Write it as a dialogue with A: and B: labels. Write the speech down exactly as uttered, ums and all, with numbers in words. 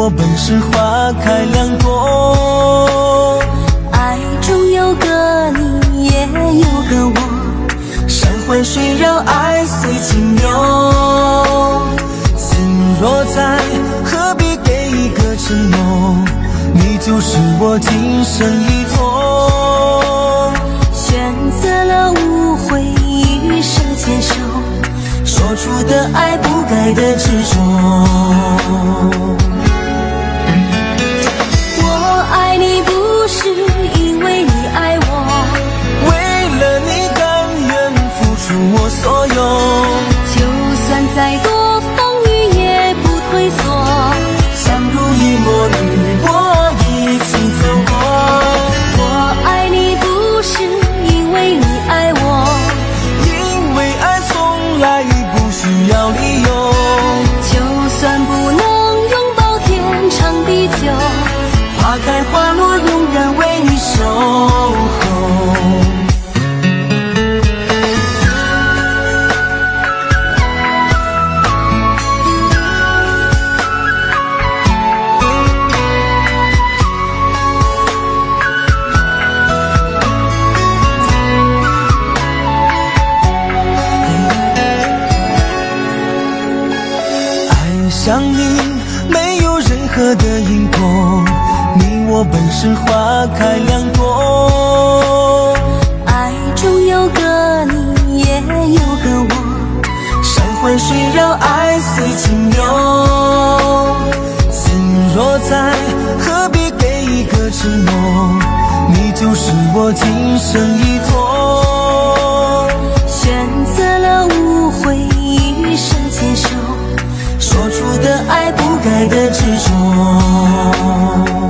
A: 我本是花开两朵，
B: 爱中有个你，也有个我，
A: 山环水绕，爱随情流。心若在，何必给一个承诺？你就是我今生依托。
B: 选择了无悔，一生牵手，
A: 说出的爱，不该的执着。
B: 我爱你不是因为你爱我，
A: 为了你甘愿付出我所有，
B: 就算再多风雨也不退缩，
A: 相濡以沫与我一起走过。
B: 我爱你不是因为你爱我，
A: 因为爱从来不需要理由，
B: 就算不能拥抱天长地久，
A: 花开花落永远为你守候。爱上你没有任何的因果，你我本是花开两朵，
B: 爱中有个你，也有个我，
A: 山环水绕，爱随情流。心若在，何必给一个承诺？你就是我今生依托。
B: 选择了无悔，一生牵手，
A: 说出的爱，不该的执着。